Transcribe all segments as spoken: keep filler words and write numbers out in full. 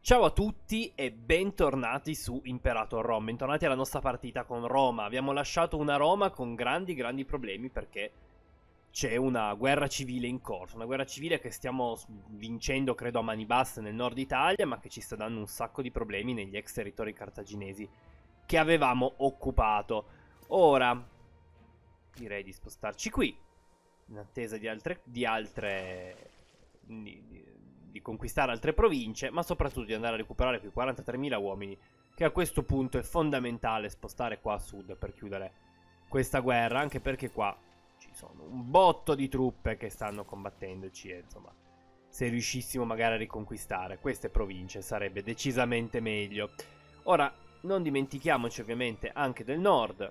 Ciao a tutti e bentornati su Imperator Rome, bentornati alla nostra partita con Roma. Abbiamo lasciato una Roma con grandi grandi problemi perché c'è una guerra civile in corso, una guerra civile che stiamo vincendo credo a mani basse nel nord Italia, ma che ci sta dando un sacco di problemi negli ex territori cartaginesi che avevamo occupato. Ora direi di spostarci qui, in attesa di altre... Di altre di, di, di conquistare altre province, ma soprattutto di andare a recuperare quei quarantatremila uomini, che a questo punto è fondamentale spostare qua a sud per chiudere questa guerra, anche perché qua ci sono un botto di truppe che stanno combattendoci e insomma, se riuscissimo magari a riconquistare queste province sarebbe decisamente meglio. Ora, non dimentichiamoci ovviamente anche del nord.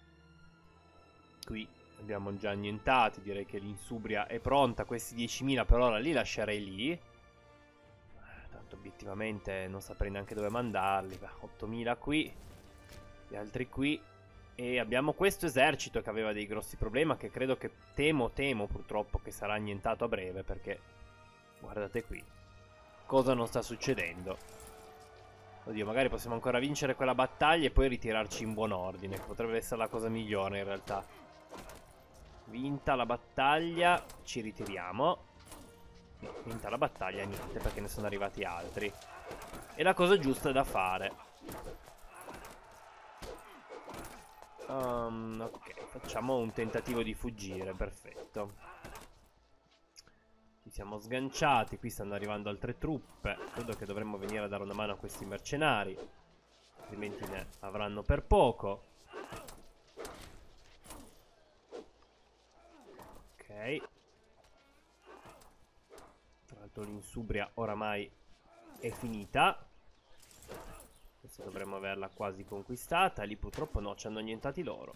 Qui abbiamo già annientati, direi che l'Insubria è pronta, questi diecimila per ora li lascerei lì. Tanto obiettivamente non saprei neanche dove mandarli, ottomila qui, gli altri qui. E abbiamo questo esercito che aveva dei grossi problemi, che credo che temo, temo purtroppo che sarà annientato a breve, perché guardate qui, cosa non sta succedendo. Oddio, magari possiamo ancora vincere quella battaglia e poi ritirarci in buon ordine, che potrebbe essere la cosa migliore in realtà. Vinta la battaglia, ci ritiriamo. No, vinta la battaglia, niente, perché ne sono arrivati altri. È la cosa giusta da fare. um, Ok, facciamo un tentativo di fuggire, perfetto. Ci siamo sganciati, qui stanno arrivando altre truppe. Credo che dovremmo venire a dare una mano a questi mercenari, altrimenti ne avranno per poco. Ok. Tra l'altro l'Insubria oramai è finita. Adesso dovremmo averla quasi conquistata. Lì purtroppo no, ci hanno annientati loro.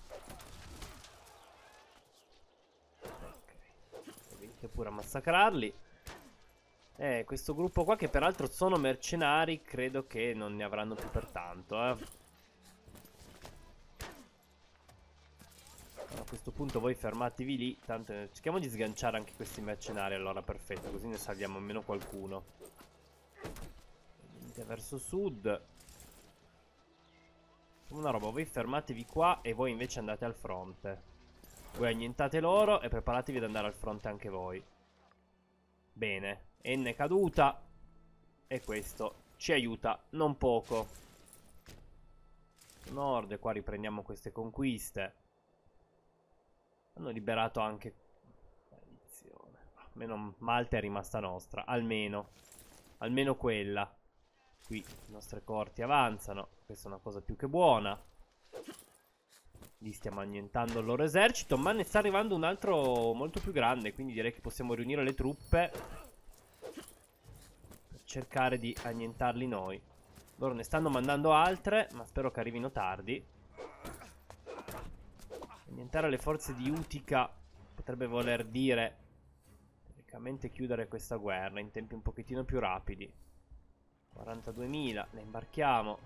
Ok, venite pure a massacrarli. Eh, questo gruppo qua, che peraltro sono mercenari, credo che non ne avranno più per tanto, eh. A questo punto voi fermatevi lì. Tanto cerchiamo di sganciare anche questi mercenari. Allora perfetto, così ne salviamo almeno qualcuno. Venite verso sud. Una roba, voi fermatevi qua e voi invece andate al fronte. Voi annientate loro e preparatevi ad andare al fronte anche voi. Bene, N è caduta e questo ci aiuta non poco. Nord, e qua riprendiamo queste conquiste. Hanno liberato anche... Almeno Malta è rimasta nostra. Almeno. Almeno quella. Qui le nostre corti avanzano. Questa è una cosa più che buona. Lì stiamo annientando il loro esercito, ma ne sta arrivando un altro molto più grande. Quindi direi che possiamo riunire le truppe per cercare di annientarli noi. Loro ne stanno mandando altre, ma spero che arrivino tardi. Annientare le forze di Utica potrebbe voler dire praticamente chiudere questa guerra in tempi un pochettino più rapidi. quarantaduemila, le imbarchiamo.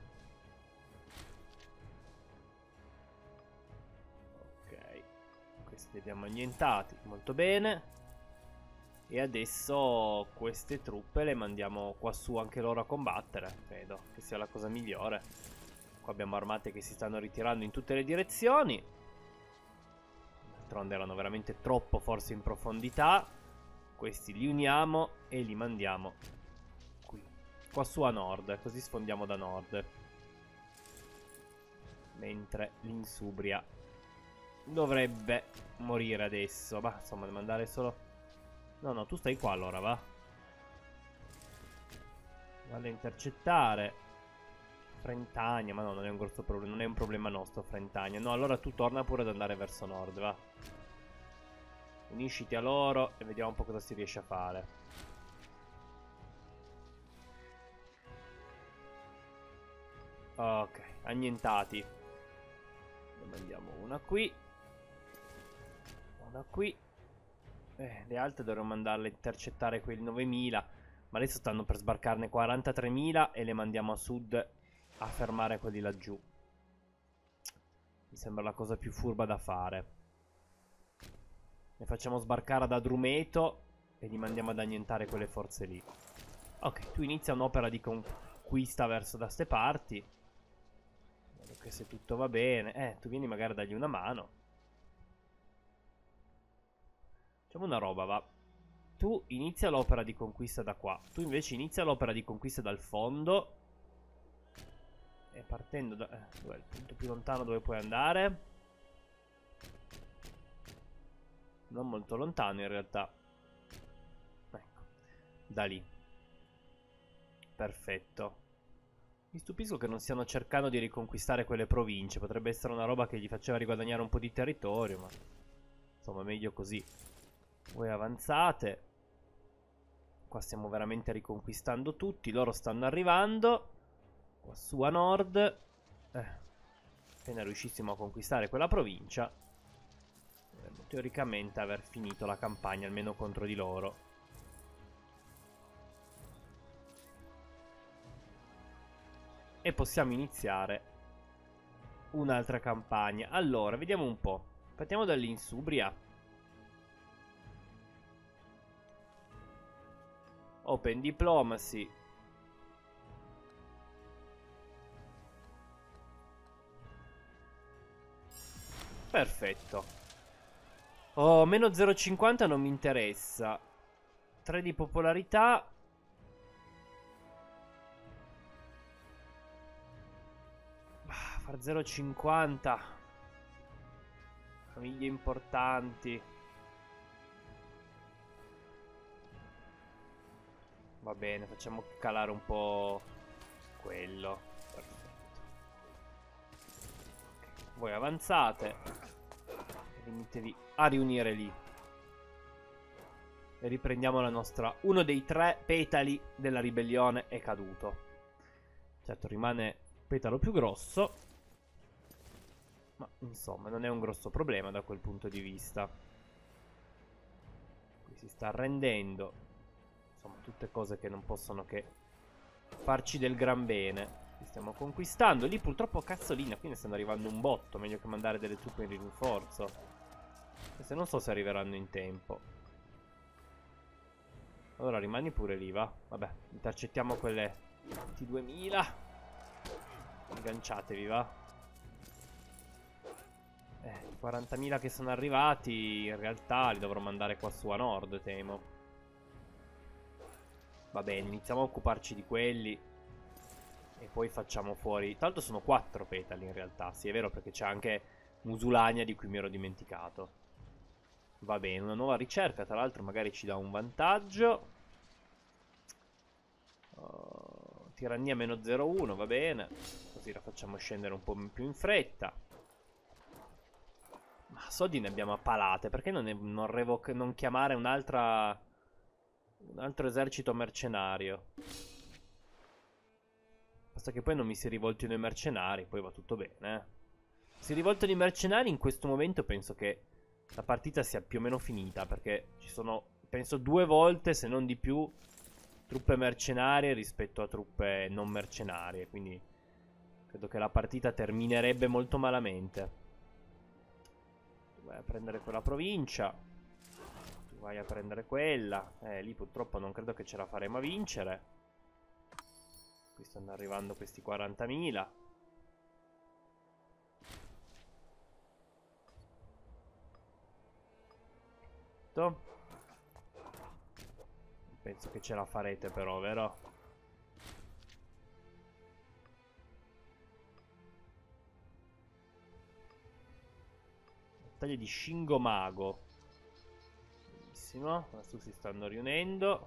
Ok, questi li abbiamo annientati, molto bene. E adesso queste truppe le mandiamo qua su anche loro a combattere. Credo che sia la cosa migliore. Qua abbiamo armate che si stanno ritirando in tutte le direzioni. D'altronde erano veramente troppo forse in profondità. Questi li uniamo e li mandiamo qui, qua su a nord, così sfondiamo da nord. Mentre l'Insubria dovrebbe morire adesso. Ma insomma, devo mandare solo... No, no, tu stai qua allora, va. Vale a intercettare Frentania, ma no, non è un grosso problema, non è un problema nostro Frentania. No, allora tu torna pure ad andare verso nord, va. Unisciti a loro e vediamo un po' cosa si riesce a fare. Ok, annientati. Ne mandiamo una qui. Una qui. Eh, le altre dovremmo mandarle a intercettare quei novemila. Ma adesso stanno per sbarcarne quarantatremila e le mandiamo a sud a fermare quelli laggiù. Mi sembra la cosa più furba da fare. Ne facciamo sbarcare ad Adrumeto e li mandiamo ad annientare quelle forze lì. Ok, tu inizia un'opera di conquista verso da ste parti. Vedo che se tutto va bene. Eh, tu vieni magari a dargli una mano. Facciamo una roba, va. Tu inizia l'opera di conquista da qua. Tu invece inizia l'opera di conquista dal fondo. E partendo da... Eh, dov'è il punto più lontano dove puoi andare? Non molto lontano in realtà. Ecco, da lì. Perfetto. Mi stupisco che non stiano cercando di riconquistare quelle province. Potrebbe essere una roba che gli faceva riguadagnare un po' di territorio, ma... Insomma, meglio così. Voi avanzate. Qua stiamo veramente riconquistando tutti. Loro stanno arrivando. Qua su a nord. Eh, appena riuscissimo a conquistare quella provincia, dovremmo teoricamente aver finito la campagna, almeno contro di loro. E possiamo iniziare un'altra campagna. Allora, vediamo un po'. Partiamo dall'Insubria. Open Diplomacy. Perfetto. Oh, meno zero virgola cinquanta non mi interessa. tre di popolarità. Far zero virgola cinquanta. Famiglie importanti. Va bene, facciamo calare un po' quello. Perfetto. Okay. Voi avanzate. Venitevi a riunire lì. E riprendiamo la nostra... Uno dei tre petali della ribellione è caduto. Certo, rimane il petalo più grosso. Ma insomma, non è un grosso problema da quel punto di vista. Qui si sta arrendendo. Insomma, tutte cose che non possono che farci del gran bene. Li stiamo conquistando. Lì purtroppo cazzolina, qui ne stanno arrivando un botto. Meglio che mandare delle truppe in rinforzo. Queste non so se arriveranno in tempo. Allora rimani pure lì, va. Vabbè, intercettiamo quelle ventiduemila. Agganciatevi, va. Eh, quarantamila che sono arrivati. In realtà li dovrò mandare qua su a nord, temo. Va bene, iniziamo a occuparci di quelli. E poi facciamo fuori... Tra l'altro sono quattro petali in realtà. Sì, è vero, perché c'è anche Musulania di cui mi ero dimenticato. Va bene, una nuova ricerca, tra l'altro magari ci dà un vantaggio. uh, Tirannia meno zero virgola uno, va bene. Così la facciamo scendere un po' più in fretta. Ma soldi ne abbiamo a palate. Perché non, è, non, revoca, non chiamare un'altra... un altro esercito mercenario? Basta che poi non mi si rivoltino i mercenari, poi va tutto bene. Eh. Si rivoltano i mercenari, in questo momento penso che la partita sia più o meno finita, perché ci sono, penso, due volte, se non di più, truppe mercenarie rispetto a truppe non mercenarie. Quindi credo che la partita terminerebbe molto malamente. Tu vai a prendere quella provincia. Tu vai a prendere quella. Eh, lì purtroppo non credo che ce la faremo a vincere. Qui stanno arrivando questi quarantamila. Penso che ce la farete però, vero? Battaglia di Shingomago. Benissimo. Adesso si stanno riunendo.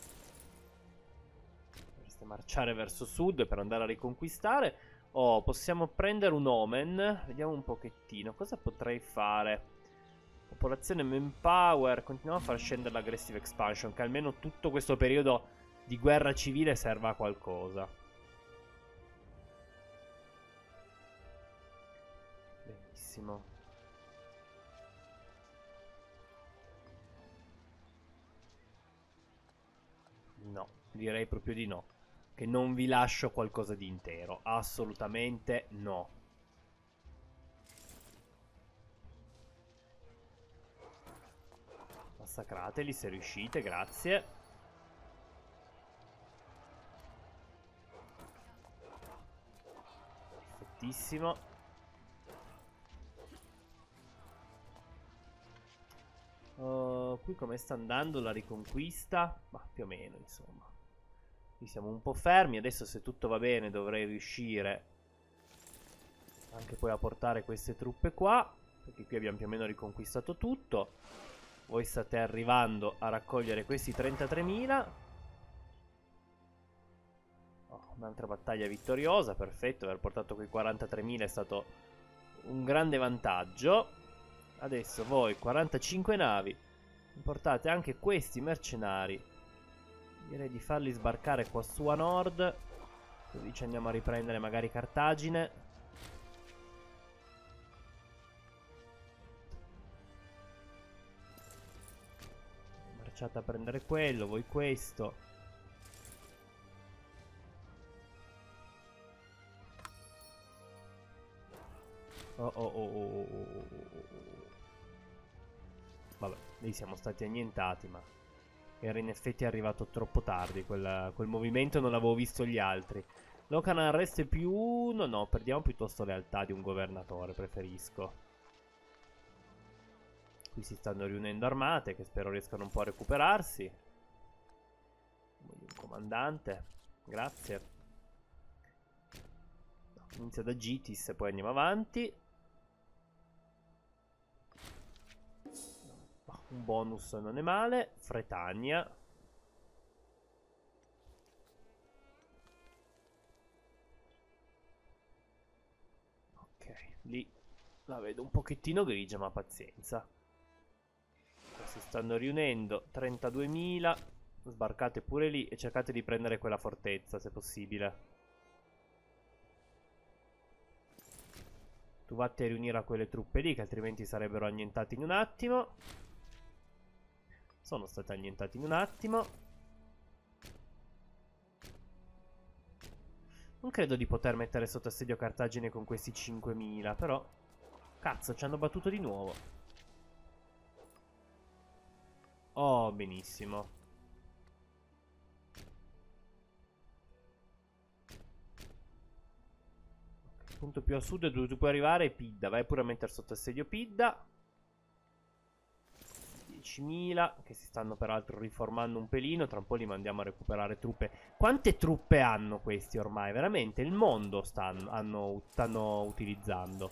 Dovreste marciare verso sud per andare a riconquistare. Oh, possiamo prendere un Omen. Vediamo un pochettino. Cosa potrei fare? Popolazione manpower. Continuiamo a far scendere l'aggressive expansion, che almeno tutto questo periodo di guerra civile serva a qualcosa. Benissimo. No, direi proprio di no. Che non vi lascio qualcosa di intero. Assolutamente no. Massacrateli se riuscite, grazie. giustissimo. Uh, qui come sta andando la riconquista? Ma più o meno, insomma. Qui siamo un po' fermi. Adesso, se tutto va bene, dovrei riuscire anche poi a portare queste truppe qua, perché qui abbiamo più o meno riconquistato tutto. Voi state arrivando a raccogliere questi trentatremila. Oh, un'altra battaglia vittoriosa, perfetto. Aver portato quei quarantatremila è stato un grande vantaggio. Adesso voi quarantacinque navi, portate anche questi mercenari. Direi di farli sbarcare qua su a nord, così ci andiamo a riprendere magari Cartagine. Marciate a prendere quello, voi questo. Oh oh oh oh oh oh oh oh. Vabbè, lì siamo stati annientati, ma era in effetti arrivato troppo tardi. Quel, quel movimento non l'avevo visto gli altri. Locan arresta più... No, no, perdiamo piuttosto lealtà di un governatore, preferisco. Qui si stanno riunendo armate, che spero riescano un po' a recuperarsi. Voglio un comandante. Grazie. No, inizia da Gitis e poi andiamo avanti. Un bonus non è male. Fretagna. Ok, lì la vedo un pochettino grigia, ma pazienza. Qua si stanno riunendo trentaduemila. Sbarcate pure lì e cercate di prendere quella fortezza, se possibile. Tu vatti a riunire a quelle truppe lì, che altrimenti sarebbero annientate in un attimo. Sono state annientate in un attimo. Non credo di poter mettere sotto assedio Cartagine con questi cinquemila, però... Cazzo, ci hanno battuto di nuovo. Oh, benissimo. Il punto più a sud dove tu puoi arrivare è Pidda. Vai pure a mettere sotto assedio Pidda. diecimila, che si stanno peraltro riformando un pelino. Tra un po' li mandiamo a recuperare truppe. Quante truppe hanno questi ormai? Veramente il mondo stanno, hanno, stanno utilizzando.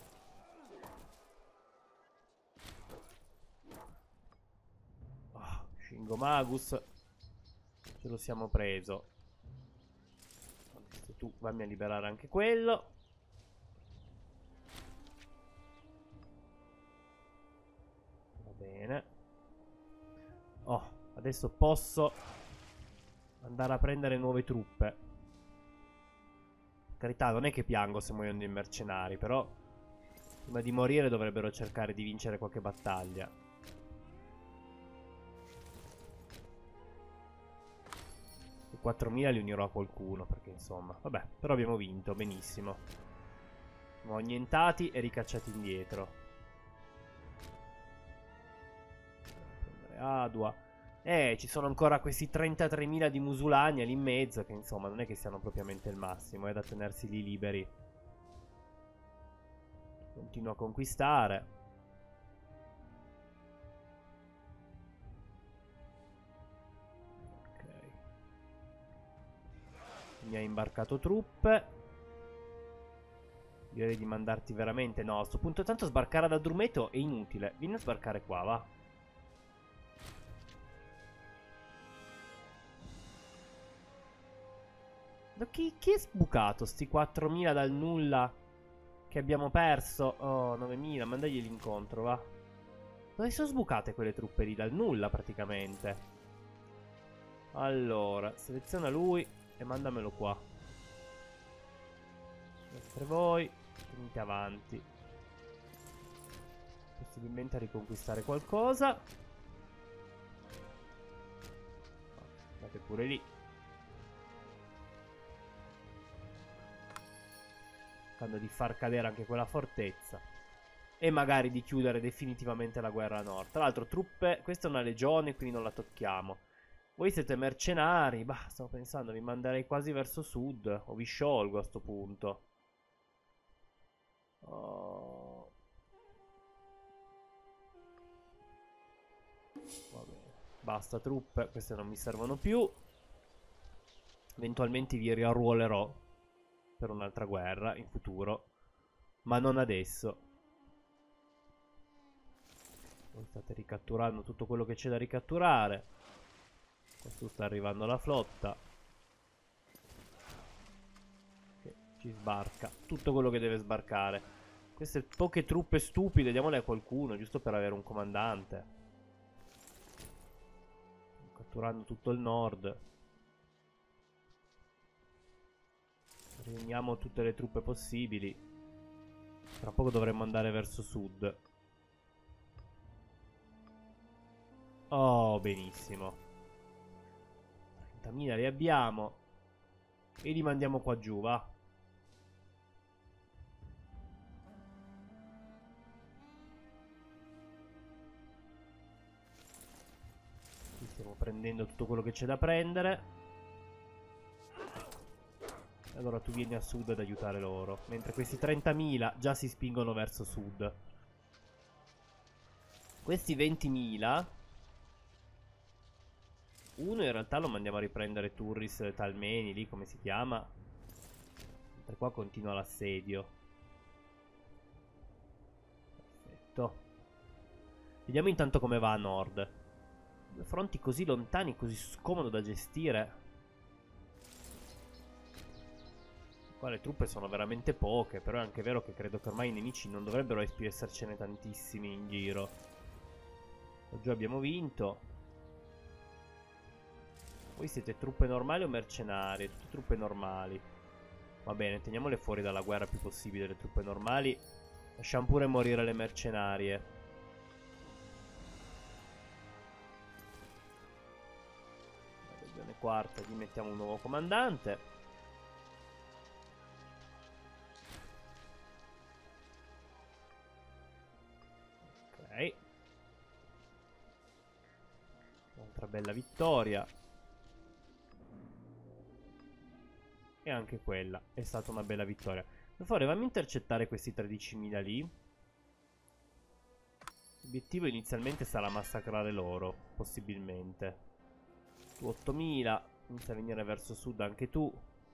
Oh, Shingo Magus, ce lo siamo preso. Adesso tu vammi a liberare anche quello. Va bene. Oh, adesso posso andare a prendere nuove truppe. Per carità, non è che piango se muoiono i mercenari, però prima di morire dovrebbero cercare di vincere qualche battaglia. I quattromila li unirò a qualcuno, perché insomma, vabbè, però abbiamo vinto, benissimo. Siamo annientati e ricacciati indietro. Adua. Eh, ci sono ancora questi trentatremila di musulani lì in mezzo, che insomma non è che siano propriamente il massimo, è da tenersi lì liberi. Continuo a conquistare. Ok. Mi ha imbarcato truppe. Direi di mandarti veramente... No, a sto punto tanto sbarcare ad Adrumeto è inutile. Vieni a sbarcare qua, va. Chi, chi è sbucato sti quattromila dal nulla che abbiamo perso? Oh, novemila, mandagli l'incontro, va. Dove sono sbucate quelle truppe lì? Dal nulla, praticamente. Allora, seleziona lui e mandamelo qua. Mentre voi venite avanti. Possibilmente a riconquistare qualcosa. Andate pure lì. Cercando di far cadere anche quella fortezza e magari di chiudere definitivamente la guerra a nord. Tra l'altro truppe, questa è una legione, quindi non la tocchiamo. Voi siete mercenari. Bah, stavo pensando, vi manderei quasi verso sud o vi sciolgo a sto punto. Oh. Va bene. Basta truppe, queste non mi servono più. Eventualmente vi riarruolerò per un'altra guerra in futuro, ma non adesso. Voi state ricatturando tutto quello che c'è da ricatturare. Questo sta arrivando la flotta, che ci sbarca tutto quello che deve sbarcare. Queste poche truppe stupide diamole a qualcuno, giusto per avere un comandante. Catturando tutto il nord. Riuniamo tutte le truppe possibili. Tra poco dovremmo andare verso sud. Oh, benissimo. trentamila li abbiamo. E li mandiamo qua giù, va. Qui stiamo prendendo tutto quello che c'è da prendere. Allora tu vieni a sud ad aiutare loro. Mentre questi trentamila già si spingono verso sud. Questi ventimila. Uno in realtà lo mandiamo a riprendere Turris Talmeni, lì come si chiama. Mentre qua continua l'assedio. Perfetto. Vediamo intanto come va a nord. Due fronti così lontani, così scomodo da gestire. Qua le truppe sono veramente poche, però è anche vero che credo che ormai i nemici non dovrebbero più essercene tantissimi in giro. Oggi abbiamo vinto. Voi siete truppe normali o mercenarie? Tutte truppe normali. Va bene, teniamole fuori dalla guerra il più possibile le truppe normali. Lasciamo pure morire le mercenarie. La legione quarta, gli mettiamo un nuovo comandante. Ok. Un'altra bella vittoria. E anche quella è stata una bella vittoria. Per favore, fammi intercettare questi tredicimila lì. L'obiettivo inizialmente sarà massacrare loro, possibilmente. Tu ottomila, inizia a venire verso sud anche tu.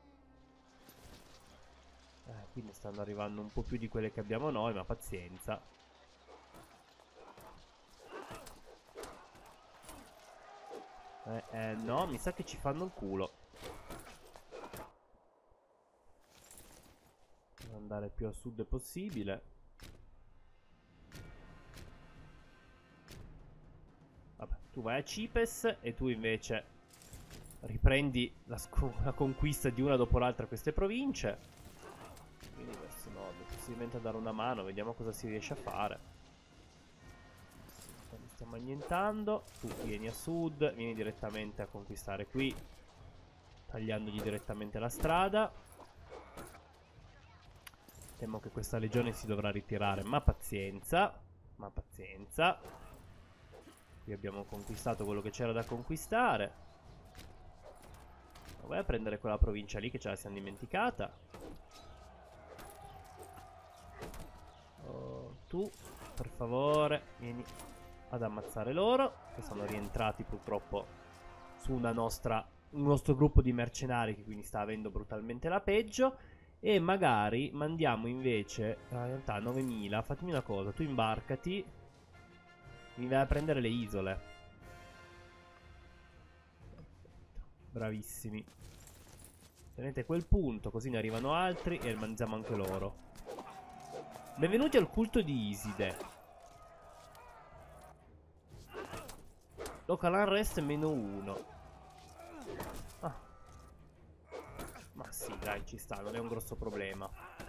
Eh, quindi stanno arrivando un po' più di quelle che abbiamo noi, ma pazienza. Eh, eh, no, mi sa che ci fanno il culo. Devo andare più a sud possibile. Vabbè, tu vai a Cipes e tu invece riprendi la, la conquista di una dopo l'altra queste province. Quindi verso nord, possibilmente a dare una mano, vediamo cosa si riesce a fare. Li stiamo annientando. Tu vieni a sud, vieni direttamente a conquistare qui, tagliandogli direttamente la strada. Temo che questa legione si dovrà ritirare, ma pazienza. Ma pazienza. Qui abbiamo conquistato quello che c'era da conquistare. Vai a prendere quella provincia lì che ce la siamo dimenticata. Oh, tu, per favore, vieni ad ammazzare loro, che sono rientrati purtroppo su una nostra, un nostro gruppo di mercenari che quindi sta avendo brutalmente la peggio. E magari mandiamo invece, in realtà novemila, fatemi una cosa, tu imbarcati, mi vai a prendere le isole. Bravissimi. Tenete quel punto, così ne arrivano altri e mangiamo anche loro. Benvenuti al culto di Iside. Local unrest meno uno. Ah. Ma sì, dai, ci sta, non è un grosso problema.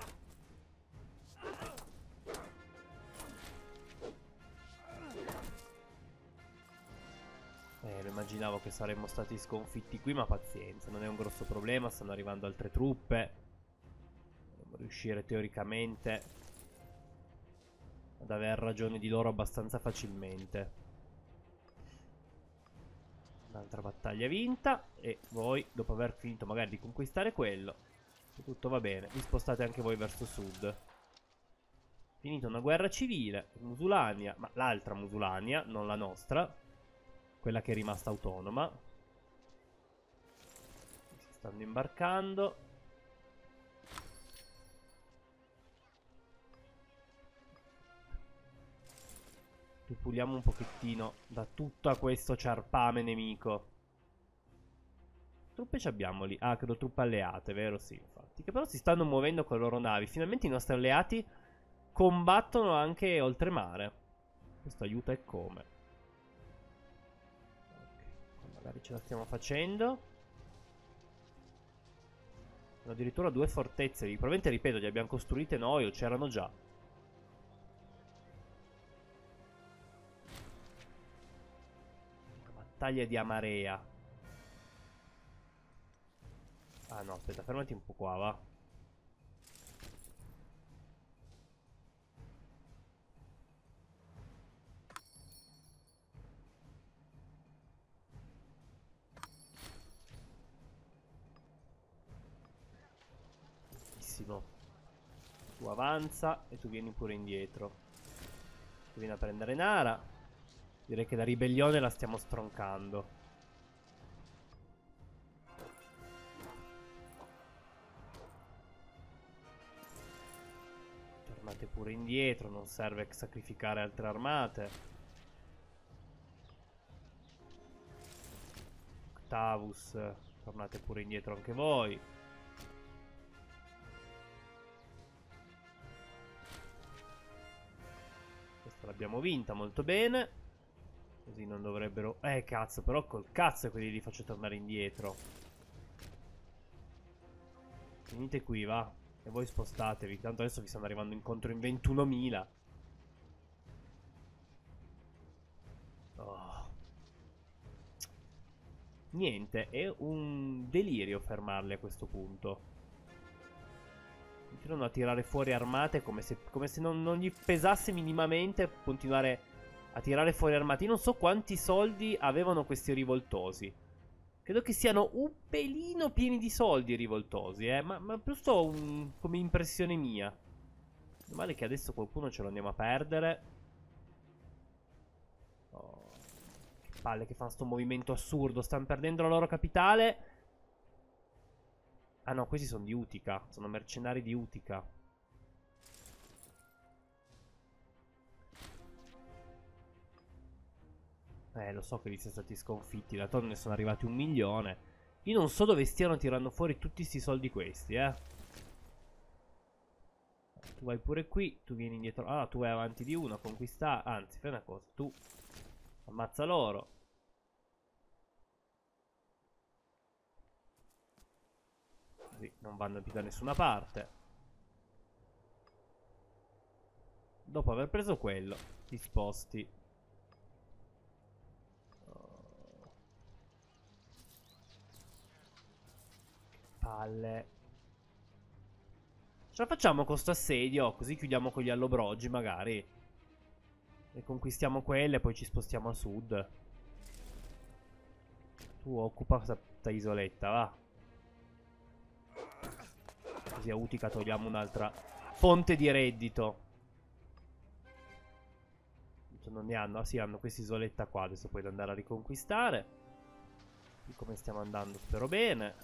Eh, lo immaginavo che saremmo stati sconfitti qui, ma pazienza, non è un grosso problema, stanno arrivando altre truppe. Dobbiamo riuscire teoricamente ad aver ragione di loro abbastanza facilmente. Un'altra battaglia vinta. E voi, dopo aver finito magari di conquistare quello, se tutto va bene, vi spostate anche voi verso sud. Finita una guerra civile, Musulania, ma l'altra Musulania, non la nostra, quella che è rimasta autonoma. Si stanno imbarcando. Ripuliamo un pochettino da tutto questo ciarpame nemico. Truppe ci abbiamo lì. Ah, credo truppe alleate, vero? Sì, infatti. Che però si stanno muovendo con le loro navi. Finalmente i nostri alleati combattono anche oltremare. Questo aiuta e come. Ok, magari ce la stiamo facendo. Hanno addirittura due fortezze lì. Probabilmente, ripeto, le abbiamo costruite noi o c'erano già. Battaglia di Amarea. Ah no, aspetta, fermati un po' qua, va. Benissimo. Tu avanza e tu vieni pure indietro. Tu vieni a prendere Nara. Direi che la ribellione la stiamo stroncando. Tornate pure indietro, non serve sacrificare altre armate. Octavus, tornate pure indietro anche voi. Questa l'abbiamo vinta molto bene. Così non dovrebbero... Eh cazzo, però col cazzo quelli li faccio tornare indietro. Venite qui, va. E voi spostatevi, tanto adesso vi stanno arrivando incontro in ventunomila. Oh. Niente, è un delirio fermarli a questo punto. Continuano a tirare fuori armate come se, come se non, non gli pesasse minimamente continuare a tirare fuori armate. Io non so quanti soldi avevano questi rivoltosi. Credo che siano un pelino pieni di soldi i rivoltosi, eh. Ma, ma giusto un, come impressione mia. Meno male che adesso qualcuno ce lo andiamo a perdere. Oh, che palle che fanno sto movimento assurdo. Stanno perdendo la loro capitale. Ah no, questi sono di Utica. Sono mercenari di Utica. Eh, lo so che li siete stati sconfitti. Da torno ne sono arrivati un milione. Io non so dove stiano tirando fuori tutti sti soldi questi, eh. Tu vai pure qui, tu vieni indietro. Ah, tu vai avanti di uno, conquista. Anzi, fai una cosa, tu ammazza loro. Così non vanno più da nessuna parte. Dopo aver preso quello, ti sposti. Palle. Ce la facciamo con sto assedio, così chiudiamo con gli allobrogi magari. E conquistiamo quelle e poi ci spostiamo a sud. Tu occupa questa isoletta, va. Così a Utica togliamo un'altra fonte di reddito. Non ne hanno, ah sì, hanno questa isoletta qua. Adesso puoi andare a riconquistare. Come stiamo andando? Spero bene.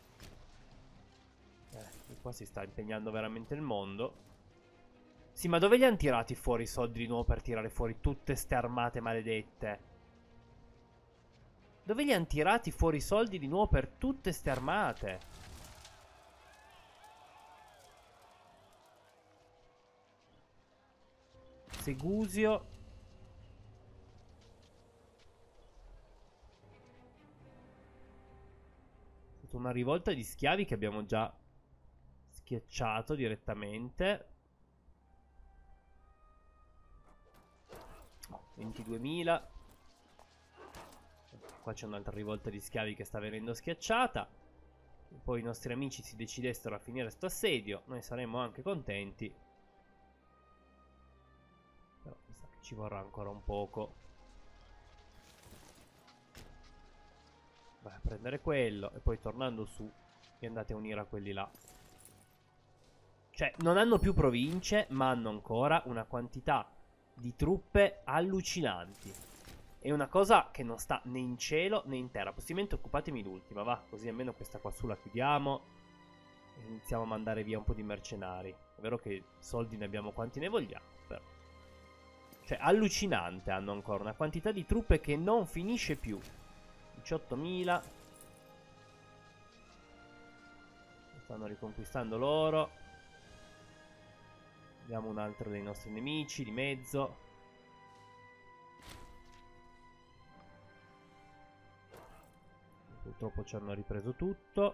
Eh, qua si sta impegnando veramente il mondo. Sì, ma dove li hanno tirati fuori i soldi di nuovo per tirare fuori tutte ste armate maledette? Dove li hanno tirati fuori i soldi di nuovo per tutte ste armate? Segusio. È stata una rivolta di schiavi che abbiamo già schiacciato direttamente. ventiduemila. Qua c'è un'altra rivolta di schiavi che sta venendo schiacciata. E poi i nostri amici si decidessero a finire sto assedio, noi saremmo anche contenti. Però mi sa che ci vorrà ancora un poco. Vai a prendere quello e poi tornando su vi andate a unire a quelli là. Cioè, non hanno più province, ma hanno ancora una quantità di truppe allucinanti. È una cosa che non sta né in cielo né in terra. Possibilmente occupatemi l'ultima, va. Così almeno questa qua su la chiudiamo. E iniziamo a mandare via un po' di mercenari. È vero che soldi ne abbiamo quanti ne vogliamo, però. Cioè, allucinante, hanno ancora una quantità di truppe che non finisce più. diciottomila. Stanno riconquistando loro. Abbiamo un altro dei nostri nemici di mezzo. Purtroppo ci hanno ripreso tutto.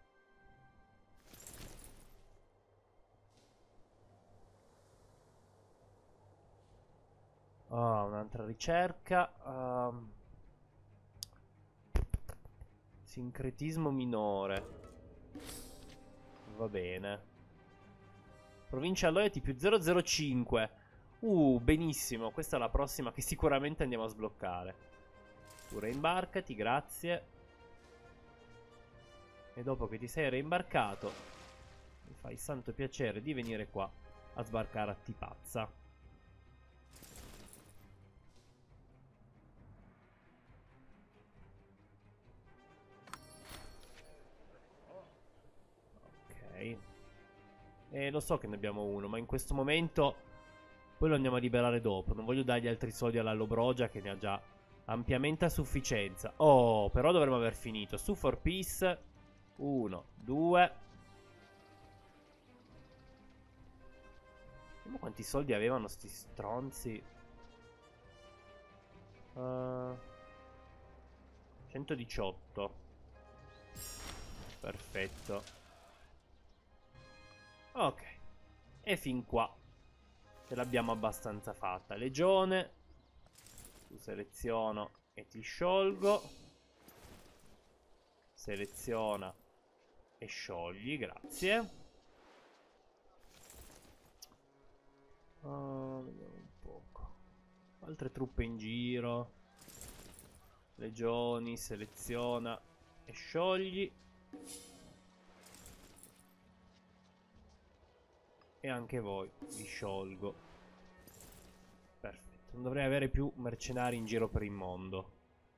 Oh, un'altra ricerca. Um, sincretismo minore. Va bene. Provincia loyalty più zero zero cinque. Uh, benissimo. Questa è la prossima che sicuramente andiamo a sbloccare. Tu reimbarcati, grazie. E dopo che ti sei reimbarcato, mi fai santo piacere di venire qua a sbarcare a Tipazza. Ok. E lo so che ne abbiamo uno, ma in questo momento poi lo andiamo a liberare dopo. Non voglio dargli altri soldi alla Lobrogia che ne ha già ampiamente a sufficienza. Oh, però dovremmo aver finito. Su for peace. Uno, due. Vediamo quanti soldi avevano sti stronzi. uh, centodiciotto. Perfetto. Ok. E fin qua ce l'abbiamo abbastanza fatta. Legione. Tu seleziono e ti sciolgo. Seleziona e sciogli, grazie. Uh, vediamo un poco. Altre truppe in giro. Legioni, seleziona e sciogli. E anche voi vi sciolgo. Perfetto. Non dovrei avere più mercenari in giro per il mondo.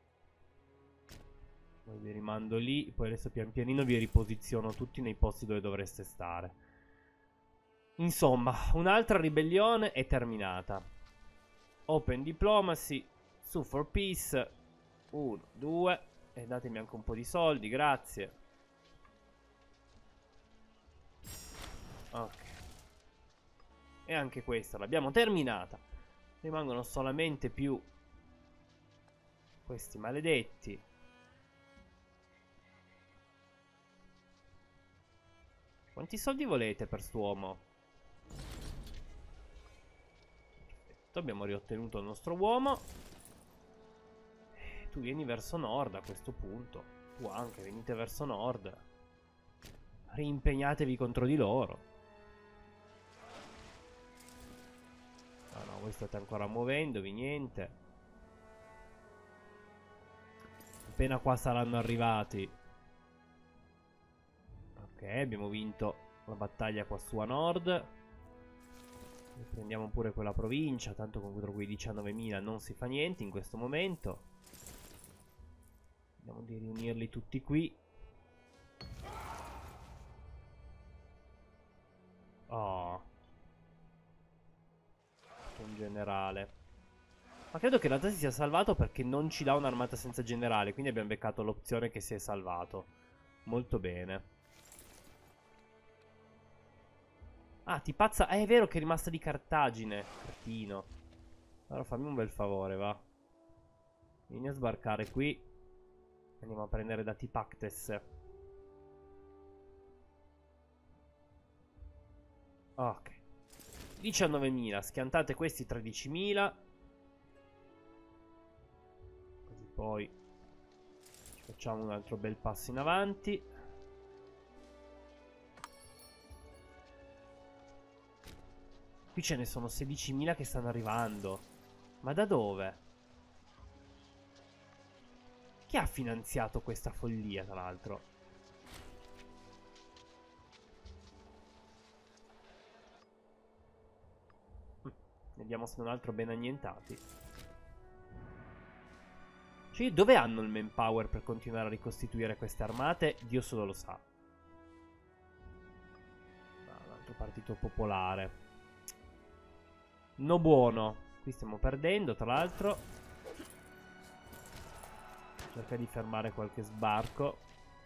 Poi vi rimando lì. Poi adesso pian pianino vi riposiziono tutti nei posti dove dovreste stare. Insomma, un'altra ribellione è terminata. Open Diplomacy. Su for Peace. Uno, due. E datemi anche un po' di soldi, grazie. Ok. E anche questa l'abbiamo terminata. Rimangono solamente più questi maledetti. Quanti soldi volete per st'uomo? Perfetto, abbiamo riottenuto il nostro uomo. Tu vieni verso nord a questo punto. Tu anche venite verso nord. Rimpegnatevi contro di loro. Ah no, voi state ancora muovendovi, niente. Appena qua saranno arrivati. Ok, abbiamo vinto la battaglia qua su a nord. Prendiamo pure quella provincia, tanto contro quei diciannovemila non si fa niente in questo momento. Vediamo di riunirli tutti qui. Oh. Un generale. Ma credo che in realtà si sia salvato perché non ci dà un'armata senza generale. Quindi abbiamo beccato l'opzione che si è salvato. Molto bene. Ah, ti pazza. Eh, è vero che è rimasta di Cartagine. Cretino. Allora fammi un bel favore, va. Vieni a sbarcare qui. Andiamo a prendere da Tipactes. Ok. diciannovemila. Schiantate questi tredicimila. Così poi facciamo un altro bel passo in avanti. Qui ce ne sono sedicimila che stanno arrivando. Ma da dove? Chi ha finanziato questa follia, tra l'altro? Vediamo se non altro ben annientati. Cioè, dove hanno il manpower per continuare a ricostituire queste armate? Dio solo lo sa. Ah, un altro partito popolare. No buono. Qui stiamo perdendo, tra l'altro. Cerca di fermare qualche sbarco.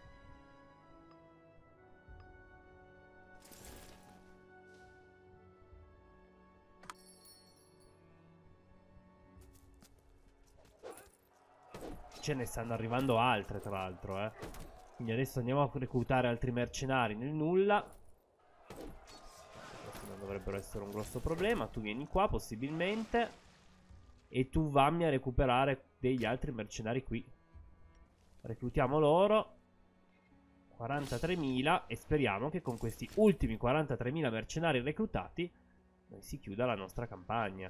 Ce ne stanno arrivando altre, tra l'altro, eh. Quindi adesso andiamo a reclutare altri mercenari nel nulla. Questi non dovrebbero essere un grosso problema. Tu vieni qua, possibilmente. E tu vammi a recuperare degli altri mercenari qui. Reclutiamo loro. quarantatremila. E speriamo che con questi ultimi quarantatremila mercenari reclutati noi si chiuda la nostra campagna.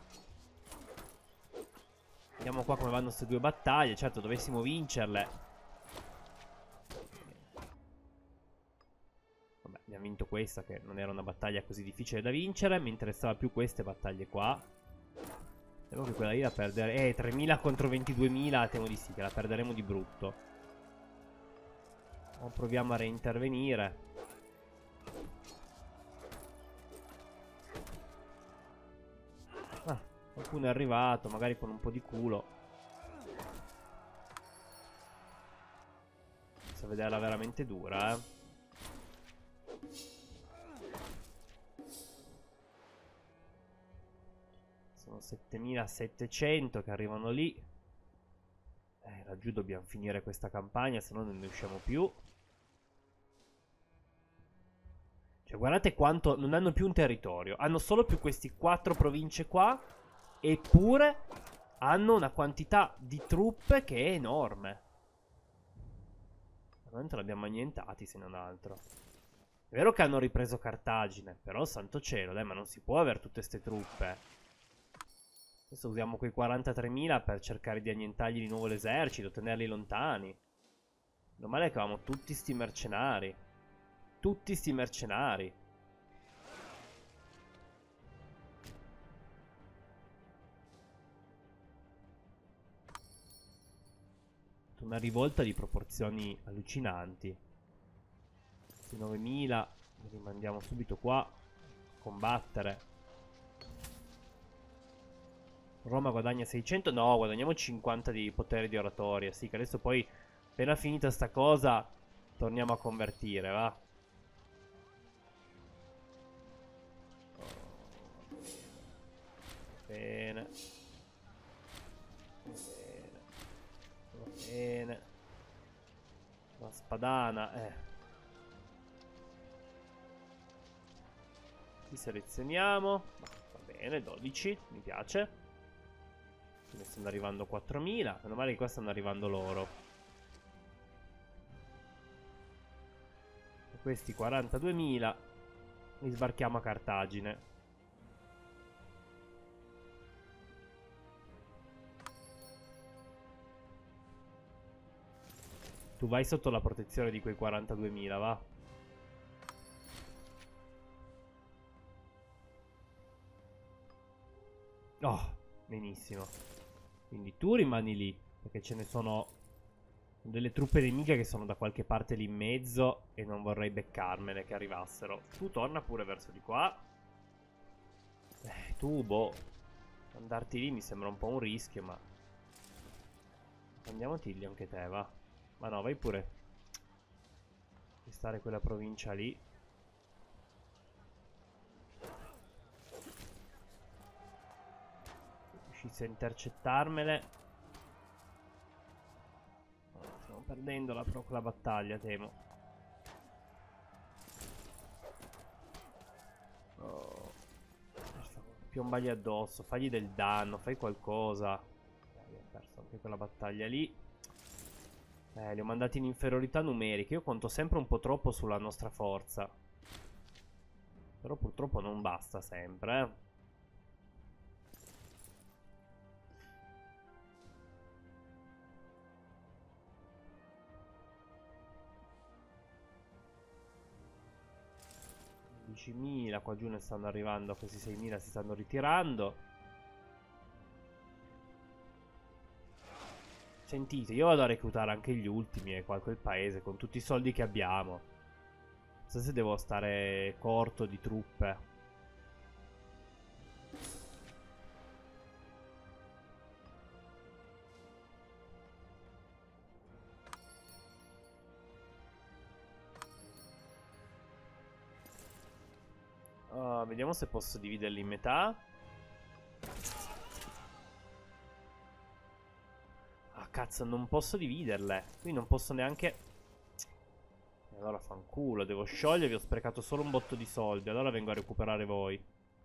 Vediamo qua come vanno queste due battaglie. Certo, dovessimo vincerle. Vabbè, abbiamo vinto questa, che non era una battaglia così difficile da vincere. Mi interessava più queste battaglie qua. Devo che quella lì la perdere. Eh, tremila contro ventiduemila. Temo di sì, che la perderemo di brutto. O proviamo a reintervenire. Ah, qualcuno è arrivato, magari con un po' di culo. Inizia a vederla veramente dura, eh. Sono settemilasettecento che arrivano lì. Eh, laggiù dobbiamo finire questa campagna, se no non ne usciamo più. Cioè, guardate quanto... non hanno più un territorio. Hanno solo più questi quattro province qua. Eppure hanno una quantità di truppe che è enorme. Veramente l'abbiamo annientati, se non altro. È vero che hanno ripreso Cartagine, però santo cielo, dai, ma non si può avere tutte ste truppe. Adesso usiamo quei quarantatremila per cercare di annientargli di nuovo l'esercito, tenerli lontani. Lo male è che avevamo tutti sti mercenari. Tutti sti mercenari. Una rivolta di proporzioni allucinanti. Questi novemila li rimandiamo subito qua a combattere. Roma guadagna seicento. No, guadagniamo cinquanta di potere di oratoria. Sì, che adesso poi, appena finita sta cosa, torniamo a convertire, va? Bene. Bene. Va bene. La spadana, eh. Ci selezioniamo. Va bene, dodici, mi piace. Ne stanno arrivando quattromila. Meno male che qua stanno arrivando loro. E questi quarantaduemila li sbarchiamo a Cartagine. Tu vai sotto la protezione di quei quarantaduemila, va? Oh, benissimo. Quindi tu rimani lì, perché ce ne sono delle truppe nemiche che sono da qualche parte lì in mezzo e non vorrei beccarmene che arrivassero. Tu torna pure verso di qua. Eh, tu, boh, andarti lì mi sembra un po' un rischio, ma... andiamoti lì anche te, va. Ma no, vai pure. Stare quella provincia lì. Riuscissi a intercettarmele. Stiamo perdendo la, la battaglia, temo. Oh. Piombagli addosso, fagli del danno, fai qualcosa. Abbiamo perso anche quella battaglia lì. Eh, li ho mandati in inferiorità numerica. Io conto sempre un po' troppo sulla nostra forza. Però purtroppo non basta sempre, eh. diecimila. Qua giù ne stanno arrivando. Questi seimila si stanno ritirando. Sentite, io vado a reclutare anche gli ultimi e qua quel paese con tutti i soldi che abbiamo. Non so se devo stare corto di truppe. Uh, vediamo se posso dividerli in metà. Ah, cazzo, non posso dividerle. Qui non posso neanche... E allora fanculo, devo sciogliervi. Ho sprecato solo un botto di soldi. Allora vengo a recuperare voi.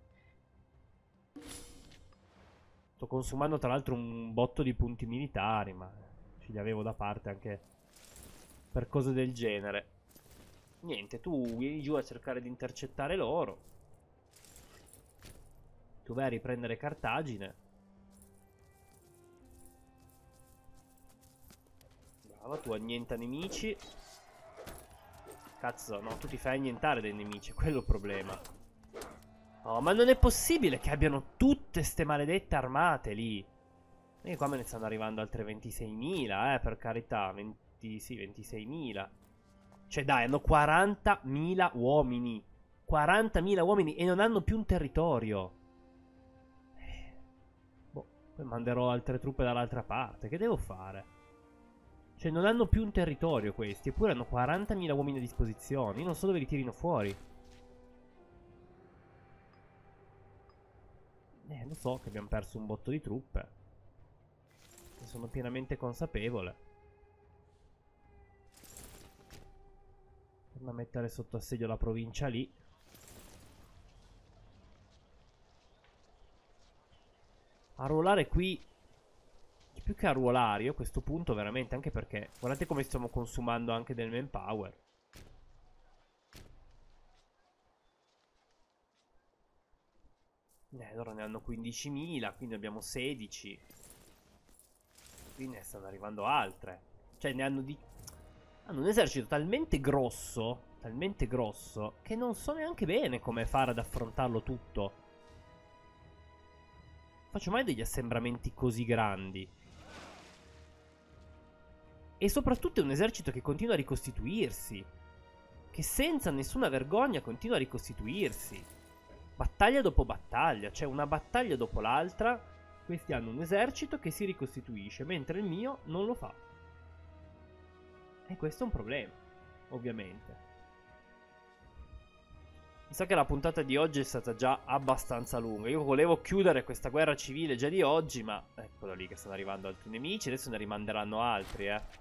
Sto consumando tra l'altro un botto di punti militari, ma ce li avevo da parte anche per cose del genere. Niente, tu vieni giù a cercare di intercettare loro. Tu vai a riprendere Cartagine. Brava, tu annienta nemici. Cazzo, no, tu ti fai annientare dai nemici, quello è il problema. Oh, ma non è possibile che abbiano tutte ste maledette armate lì. E qua me ne stanno arrivando altre ventiseimila, eh, per carità. venti, sì, ventiseimila. Cioè, dai, hanno quarantamila uomini. quarantamila uomini e non hanno più un territorio. Boh, poi manderò altre truppe dall'altra parte. Che devo fare? Cioè, non hanno più un territorio questi, eppure hanno quarantamila uomini a disposizione. Io non so dove li tirino fuori. Eh, lo so che abbiamo perso un botto di truppe. Ne sono pienamente consapevole. Torno a mettere sotto assedio la provincia lì. A ruolare qui. Più che a ruolare, io a questo punto veramente, anche perché guardate come stiamo consumando anche del manpower. Eh, loro ne hanno quindicimila, quindi abbiamo sedici. Qui ne stanno arrivando altre. Cioè ne hanno di... Hanno un esercito talmente grosso, talmente grosso, che non so neanche bene come fare ad affrontarlo tutto. Faccio mai degli assembramenti così grandi. E soprattutto è un esercito che continua a ricostituirsi. Che senza nessuna vergogna continua a ricostituirsi. Battaglia dopo battaglia. Cioè una battaglia dopo l'altra. Questi hanno un esercito che si ricostituisce. Mentre il mio non lo fa. E questo è un problema. Ovviamente. Mi sa che la puntata di oggi è stata già abbastanza lunga. Io volevo chiudere questa guerra civile già di oggi. Ma eccolo lì che stanno arrivando altri nemici. Adesso ne rimanderanno altri, eh.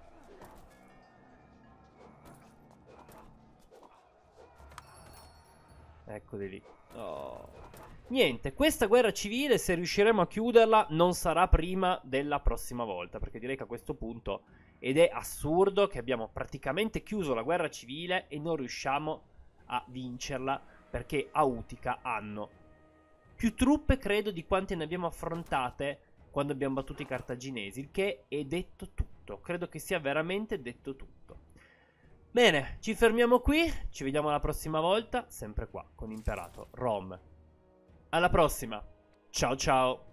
Eccoli lì. Oh. Niente, questa guerra civile, se riusciremo a chiuderla, non sarà prima della prossima volta. Perché direi che a questo punto, ed è assurdo, che abbiamo praticamente chiuso la guerra civile e non riusciamo a vincerla. Perché a Utica hanno più truppe, credo, di quante ne abbiamo affrontate quando abbiamo battuto i cartaginesi. Il che è detto tutto. Credo che sia veramente detto tutto. Bene, ci fermiamo qui, ci vediamo la prossima volta, sempre qua con Imperator Rom. Alla prossima, ciao ciao!